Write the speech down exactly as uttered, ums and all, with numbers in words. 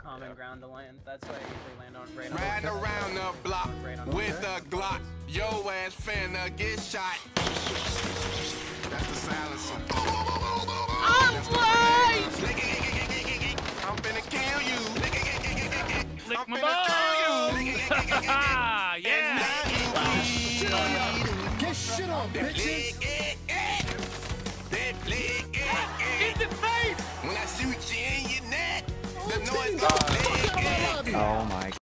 common Yeah. ground to land. That's why I usually land on right on Riding around the block right on with the a Glock. Yo ass finna get shot. That's the silencer. I'm blind! I'm finna kill you. Lick I'm my finna throw you. Yeah! Get shit on, bitches! In the face! When I shoot you in your neck, the noise Team, goes get the fuck out of my lobby! Oh my